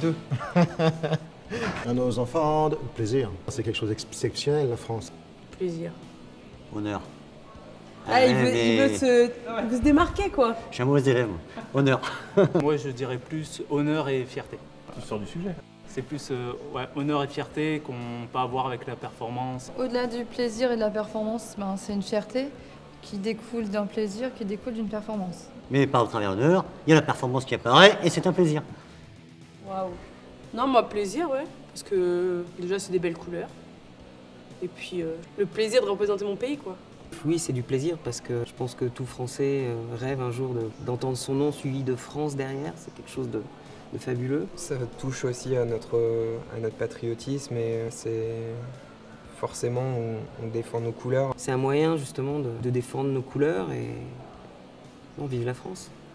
deux. À nos enfants, plaisir. C'est quelque chose d'exceptionnel, la France. Plaisir. Honneur. Ah, il veut se démarquer, quoi. Je suis un mauvais élève, moi. Honneur. Moi, je dirais plus honneur et fierté. Tu sors du sujet. C'est plus ouais, honneur et fierté qu'on peut avoir avec la performance. Au-delà du plaisir et de la performance, c'est une fierté qui découle d'un plaisir, qui découle d'une performance. Mais par au travers honneur, il y a la performance qui apparaît et c'est un plaisir. Waouh. Non, moi, plaisir, ouais. Parce que déjà, c'est des belles couleurs. Et puis, le plaisir de représenter mon pays, quoi. Oui, c'est du plaisir parce que je pense que tout Français rêve un jour d'entendre son nom suivi de France derrière. C'est quelque chose de fabuleux. Ça touche aussi à notre patriotisme et c'est forcément on défend nos couleurs. C'est un moyen justement de défendre nos couleurs et on vive la France.